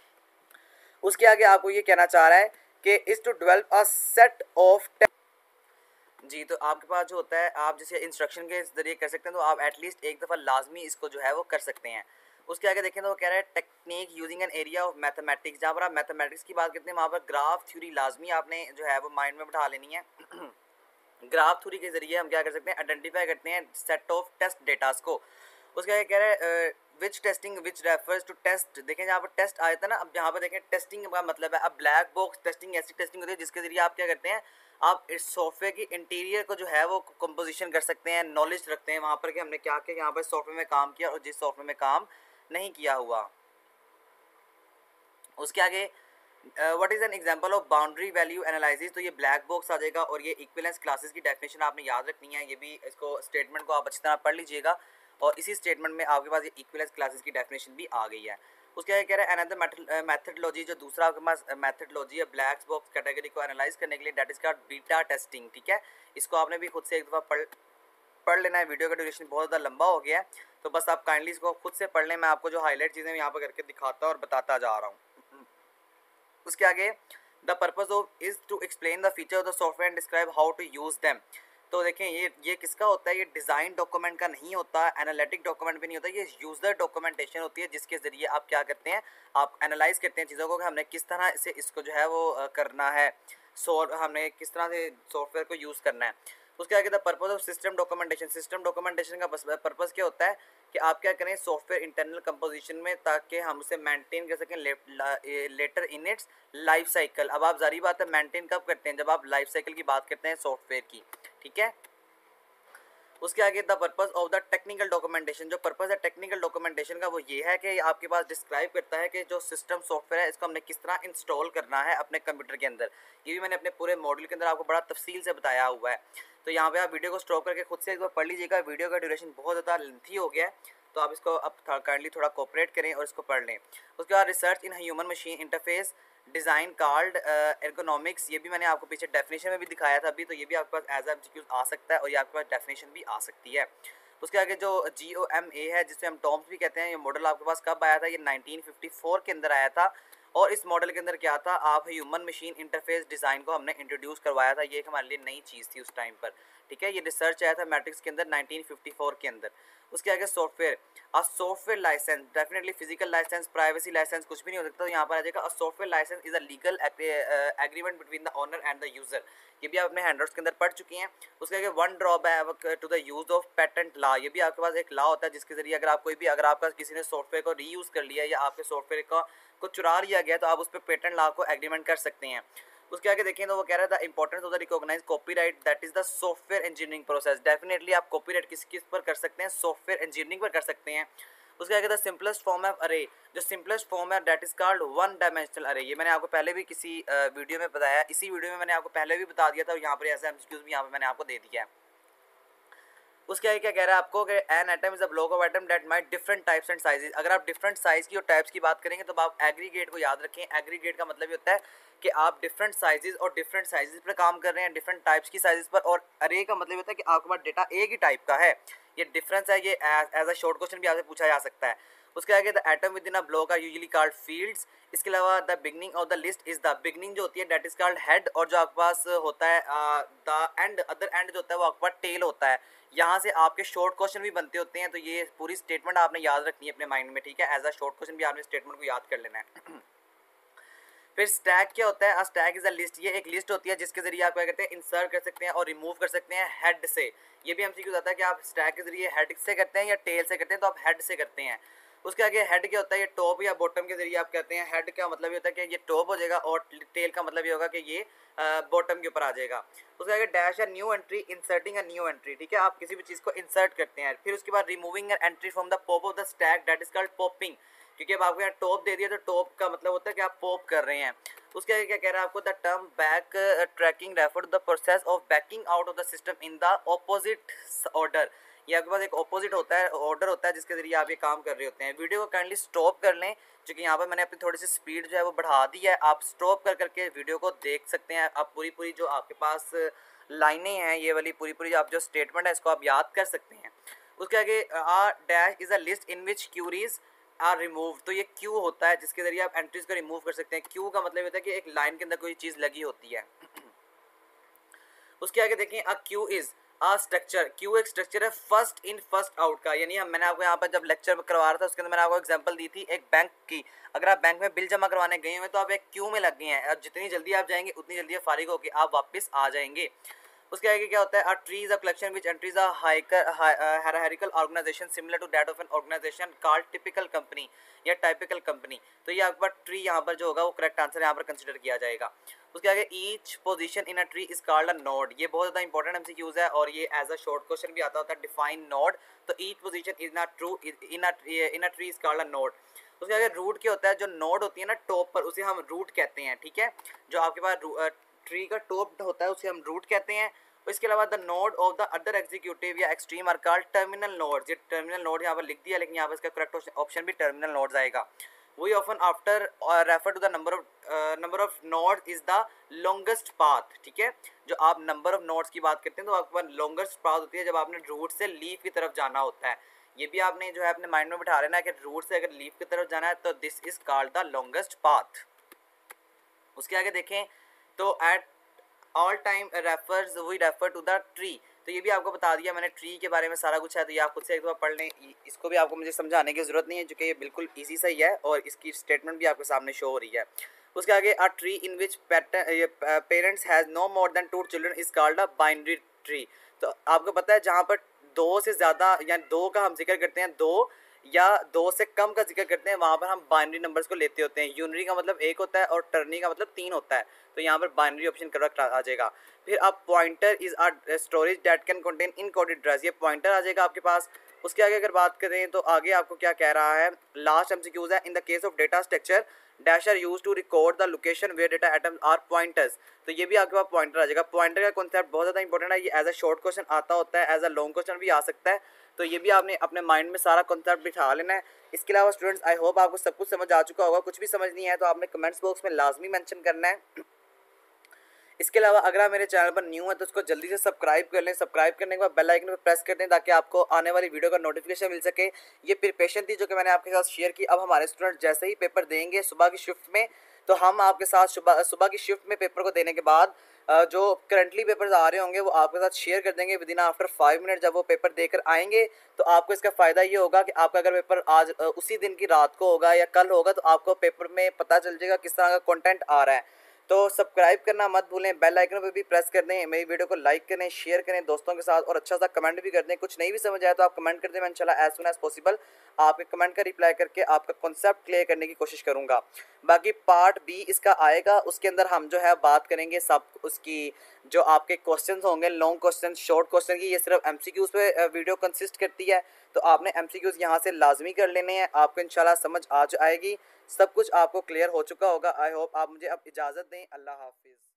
उसके आगे आपको ये कहना चाह रहा है कि is to develop a set of जी, तो आपके पास जो होता है आप जैसे इंस्ट्रक्शन के जरिए कर सकते हैं, तो आप एटलीस्ट एक दफ़ा लाजमी इसको जो है वो कर सकते हैं। उसके आगे देखें तो वो कह रहा है technique using an area of mathematics, जहाँ पर आप मैथमेटिक्स की बात करते हैं वहाँ पर ग्राफ थ्योरी लाजमी आपने जो है वो माइंड में बैठा लेनी है। ग्राफ थ्योरी के जरिए हम क्या कर सकते हैं, आइडेंटिफाई करते हैं सेट ऑफ टेस्ट डेटास को। उसके आगे कह रहा है which testing which refers to test, देखें जहाँ पर टेस्ट आया था ना, अब यहाँ पर देखें टेस्टिंग का मतलब है अब ब्लैक बॉक्स टेस्टिंग, ऐसी टेस्टिंग होती है जिसके जरिए आप क्या करते हैं, आप इस सॉफ्टवेयर की इंटीरियर को जो है वो कंपोजिशन कर सकते हैं, नॉलेज रखते हैं वहाँ पर कि हमने क्या किया यहाँ पर सॉफ्टवेयर में काम किया और जिस सॉफ्टवेयर में काम नहीं किया हुआ। उसके आगे what is an example of boundary value analysis, तो ये ब्लैक बॉक्स आ जाएगा। और ये इक्विवेलेंस क्लासेस की डेफिनेशन आपने याद रखनी है, ये भी इसको स्टेटमेंट को आप अच्छी तरह पढ़ लीजिएगा और इसी स्टेटमेंट में आपके पास ये इक्विवेलेंस क्लासेस की डेफिनेशन भी आ गई है। उसके आगे कह रहा है अनदर मेथडोलॉजी, जो दूसरा आपके पास मेथडोलॉजी है ब्लैक बॉक्स कैटेगरी को एनालाइज करने के लिए, that is called beta testing. ठीक है, इसको आपने भी खुद से एक दफ़ा पढ़ पढ़ लेना है, वीडियो का ड्यूरेशन बहुत ज़्यादा लंबा हो गया है, तो बस आप काइंडली इसको खुद से पढ़ लें। मैं आपको जो हाईलाइट चीज़ें यहाँ पर करके दिखाता और बताता जा रहा हूँ। उसके आगे the purpose of is to explain the feature of the software and describe how to use them. तो देखें ये ये किसका होता है, ये डिज़ाइन डॉक्यूमेंट का नहीं होता, एनालिटिक डॉक्यूमेंट भी नहीं होता, ये यूज़र डॉक्यूमेंटेशन होती है जिसके ज़रिए आप क्या करते हैं, आप एनालाइज करते हैं चीज़ों को कि हमने किस तरह से इसको जो है वो करना है, सो हमने किस तरह से सॉफ्टवेयर को यूज़ करना है। उसके आगे the purpose of system documentation, system documentation का पर्पज़ क्या होता है कि आप क्या करें सॉफ्टवेयर इंटरनल कंपोजिशन में, ताकि हम उसे मेंटेन कर सकें later in its life cycle. अब आप जारी बात है मेंटेन कब करते हैं, जब आप लाइफ साइकिल की बात करते हैं सॉफ्टवेयर की। ठीक है, उसके आगे the purpose of the technical documentation, जो पर्पज़ है टेक्निकल डॉक्यूमेंटेशन का वो ये है कि आपके पास डिस्क्राइब करता है कि जो सिस्टम सॉफ्टवेयर है इसको हमने किस तरह इंस्टॉल करना है अपने कंप्यूटर के अंदर। ये भी मैंने अपने पूरे मॉड्यूल के अंदर आपको बड़ा तफसील से बताया हुआ है, तो यहाँ पे आप वीडियो को स्टॉप करके खुद से एक बार पढ़ लीजिएगा। वीडियो का ड्यूरेशन बहुत ज़्यादा लेंथी हो गया है, तो आप इसको अब काइंडली थोड़ा कोऑपरेट करें और इसको पढ़ लें। उसके बाद research in human machine interface design called ergonomics, ये भी मैंने आपको पीछे डेफिनेशन में भी दिखाया था अभी, तो ये भी आपके पास एज एमसीक्यूज आ सकता है और ये आपके पास डेफिनेशन भी आ सकती है। उसके आगे जो जी ओ एम ए है जिससे हम टॉम्स भी कहते हैं, ये मॉडल आपके पास कब आया था, ये नाइनटीन फिफ्टी फोर के अंदर आया था। और इस मॉडल के अंदर क्या था, आप ह्यूमन मशीन इंटरफेस डिज़ाइन को हमने इंट्रोड्यूस करवाया था, ये एक हमारे लिए नई चीज़ थी उस टाइम पर। ठीक है, ये रिसर्च आया था मैट्रिक्स के अंदर नाइनटीन फिफ्टी फोर के अंदर। उसके आगे software, a software license, definitely physical license privacy license कुछ भी नहीं हो सकता, तो यहाँ पर आ जाएगा a software license is a legal agreement between the owner and the user, ये भी आप अपने हैंडआउट्स के अंदर पढ़ चुके हैं। उसके आगे one drawback to the use of patent law, ये भी आपके पास एक लॉ होता है जिसके जरिए अगर आप कोई भी अगर आपका किसी ने सॉफ्टवेयर को रीयूज़ कर लिया या आपके सॉफ्टवेयर का को चुरा लिया गया तो आप उस पर पेटेंट लॉ को एग्रीमेंट कर सकते हैं। उसके आगे देखें तो वो कह रहा था importance of the recognize copyright that is the software engineering process, definitely आप कॉपीराइट किस किस पर कर सकते हैं, सॉफ्टवेयर इंजीनियरिंग पर कर सकते हैं। उसके आगे the simplest form of array, जो सिंपलेस्ट फॉर्म है that is called one dimensional array, ये मैंने आपको पहले भी किसी वीडियो में बताया, इसी वीडियो में मैंने आपको पहले भी बता दिया था और यहाँ पर ऐसा एमसीक्यूज भी यहाँ पर मैंने आपको दे दिया है। उसके आगे क्या कह रहा है आपको कि an item is a block of item that might different types and sizes, अगर आप डिफरेंट साइज की और टाइप्स की बात करेंगे तो आप एग्रीगेट को याद रखें। एग्रीगेट का मतलब ये होता है कि आप डिफरेंट साइजेस और डिफरेंट साइजेस पर काम कर रहे हैं, डिफरेंट टाइप्स की साइजेस पर, और अरे का मतलब होता है कि आपके पास डेटा एक ही टाइप का है। ये डिफरेंस है, ये एज अ शॉर्ट क्वेश्चन भी आपसे पूछा जा सकता है। उसके आगे the atom with in a block are usually called fields. इसके अलावा the beginning of the list is the, beginning जो होती है दैट इज कॉल्ड हेड, और जो आपके पास होता है द एंड, अदर एंड जो होता है वो आपके पास टेल होता है। यहाँ से आपके शॉर्ट क्वेश्चन भी बनते होते हैं, तो ये पूरी स्टेटमेंट आपने याद रखनी है अपने माइंड में। ठीक है, एज अ शॉर्ट क्वेश्चन भी आपने स्टेटमेंट को याद कर लेना है। फिर स्टैक क्या होता है, a stack is a list, ये एक लिस्ट होती है जिसके जरिए आप क्या करते हैं इंसर्ट कर सकते हैं और रिमूव कर सकते हैं हेड से। ये भी हमसे क्यों आता है कि आप स्टैक के जरिए हेड से करते हैं या टेल से करते हैं, तो आप हेड से करते हैं। उसके आगे हेड क्या होता है, ये टॉप या बॉटम के जरिए आप कहते हैं। हेड का मतलब ये होता है कि ये टॉप हो जाएगा और टेल का मतलब ये होगा कि ये बॉटम के ऊपर आ जाएगा। उसके आगे डैश या new entry, inserting a new entry. ठीक है, आप किसी भी चीज़ को इंसर्ट करते हैं। फिर उसके बाद removing an entry from the pop of the stack that is called popping, क्योंकि अब आपको यहाँ टॉप दे दिया तो टॉप का मतलब होता है कि आप पॉप कर रहे हैं। उसके आगे क्या कह रहा है आपको, the term back tracking refer to the process of backing out of the system in the opposite order. ये आपके पास एक ऑपोजिट होता है, ऑर्डर होता है जिसके जरिए आप ये काम कर रहे होते हैं। वीडियो को काइंडली स्टॉप कर लें, क्योंकि यहाँ पर मैंने अपनी थोड़ी सी स्पीड जो है वो बढ़ा दी है। आप स्टॉप कर करके वीडियो को देख सकते हैं, आप पूरी पूरी जो आपके पास लाइनें हैं ये वाली पूरी पूरी आप जो स्टेटमेंट है इसको आप याद कर सकते हैं। उसके आगे a dash is a list in which queries are remove, तो ये क्यू होता है जिसके जरिए आप एंट्रीज को रिमूव कर सकते हैं। क्यू का मतलब होता है कि एक लाइन के अंदर कोई चीज़ लगी होती है। उसके आगे देखें, a queue is a structure, queue एक स्ट्रक्चर है फर्स्ट इन फर्स्ट आउट का, यानी मैंने आपको यहाँ पर जब लेक्चर करवा रहा था उसके अंदर मैंने आपको एग्जांपल दी थी एक बैंक की। अगर आप बैंक में बिल जमा करवाने गए हुए तो आप एक क्यू में लग गए हैं, और जितनी जल्दी आप जाएंगे उतनी जल्दी फारिग होकर आप वापस आ जाएंगे। उसके आगे क्या होता है, a tree is a collection which entries a hierarchical organization similar to that of an organization called typical company या टाइपिकल कंपनी। तो ये आपका ट्री यहाँ पर जो होगा वो करेक्ट आंसर यहाँ पर कंसिडर किया जाएगा। उसके आगे each position in a tree is called a node, ये बहुत ज़्यादा इंपॉर्टेंट एमसीक्यूज है और ये एज अ शॉर्ट क्वेश्चन भी आता होता है। डिफाइन नोड, तो each position in a true in a in a tree is called a node. उसके आगे रूट क्या होता है, जो नोड होती है ना टॉप पर, उसे हम रूट कहते हैं, ठीक है। जो आपके पास ट्री का टॉप होता है उसे हम रूट कहते हैं। और इसके अलावा the node of the other executive या extreme are called terminal nodes. ये टर्मिनल नोड यहाँ पर लिख दिया, लेकिन यहाँ पर इसका करेक्ट ऑप्शन भी टर्मिनल नोड्स आएगा। We often after uh, refer to the number of uh, number of nodes is the longest path, ठीक है। जो आप नंबर ऑफ नोड्स की बात करते हैं तो आपके पास लॉन्गेस्ट पाथ होती है जब आपने रूट से लीफ की तरफ जाना होता है। ये भी आपने जो है अपने माइंड में बिठा लेना है कि रूट से अगर लीफ की तरफ जाना है तो this is called the longest path. उसके आगे देखें तो at all time refers we refer to the tree. तो ये भी आपको बता दिया मैंने, ट्री के बारे में सारा कुछ है, तो ये आप खुद से एक बार पढ़ लें। इसको भी आपको मुझे समझाने की ज़रूरत नहीं है, जो कि ये बिल्कुल इजी सा ही है और इसकी स्टेटमेंट भी आपके सामने शो हो रही है। उसके आगे a tree in which parents has no more than two children is called a binary tree. तो आपको पता है जहाँ पर दो से ज़्यादा या दो का हम जिक्र करते हैं, दो या दो से कम का जिक्र करते हैं, वहाँ पर हम बाइनरी नंबर्स को लेते होते हैं। यूनरी का मतलब एक होता है और टर्नी का मतलब तीन होता है, तो यहाँ पर बाइनरी ऑप्शन करेक्ट आ जाएगा। फिर अब pointer is a storage that can contain encoded address, ये पॉइंटर आ जाएगा आपके पास। उसके आगे अगर बात करें तो आगे आपको क्या कह रहा है, लास्ट एमसीक्यूज है, in the case of data structure dash are use to record the location where data items are pointers. तो ये भी आपके पास पॉइंटर आ जाएगा। पॉइंटर का कॉन्सेप्ट बहुत ज़्यादा इंपॉर्टेंट है, ये एज अ शॉर्ट क्वेश्चन आता होता है, एज अ लॉन्ग क्वेश्चन भी आ सकता है, तो ये भी आपने अपने माइंड में सारा कॉन्सेप्ट बिठा लेना है। इसके अलावा स्टूडेंट्स आई होप आपको सब कुछ समझ आ चुका होगा। कुछ भी समझ नहीं आया तो आपने कमेंट्स बॉक्स में लाजमी मेंशन करना है। इसके अलावा अगर आप मेरे चैनल पर न्यू है तो उसको जल्दी से सब्सक्राइब कर लें। सब्सक्राइब करने के बाद बेल आइकन पर प्रेस कर दें ताकि आपको आने वाली वीडियो का नोटिफिकेशन मिल सके। ये प्रिपरेशन थी जो कि मैंने आपके साथ शेयर की। अब हमारे स्टूडेंट जैसे ही पेपर देंगे सुबह की शिफ्ट में, तो हम आपके साथ सुबह सुबह की शिफ्ट में पेपर को देने के बाद जो करंटली पेपर्स आ रहे होंगे वो आपके साथ शेयर कर देंगे within after five minute. जब वो पेपर देकर आएंगे तो आपको इसका फ़ायदा ये होगा कि आपका अगर पेपर आज उसी दिन की रात को होगा या कल होगा तो आपको पेपर में पता चल जाएगा किस तरह का कंटेंट आ रहा है। तो सब्सक्राइब करना मत भूलें, बेल आइकन पर भी प्रेस कर दें, मेरी वीडियो को लाइक करें, शेयर करें दोस्तों के साथ और अच्छा सा कमेंट भी कर दें। कुछ नहीं भी समझ आया तो आप कमेंट कर दें, मैं इंशाल्लाह एज सुन एज पॉसिबल आपके कमेंट का रिप्लाई करके आपका कॉन्सेप्ट क्लियर करने की कोशिश करूंगा। बाकी पार्ट बी इसका आएगा, उसके अंदर हम जो है बात करेंगे सब उसकी जो आपके क्वेश्चन होंगे, लॉन्ग क्वेश्चन, शॉर्ट क्वेश्चन की। ये सिर्फ एमसीक्यूज पे वीडियो कंसिस्ट करती है, तो आपने एमसीक्यूज यहाँ से लाजमी कर लेने हैं, आपको इंशाल्लाह समझ आ आएगी, सब कुछ आपको क्लियर हो चुका होगा। आई होप आप मुझे अब इजाज़त दें। अल्लाह हाफिज़।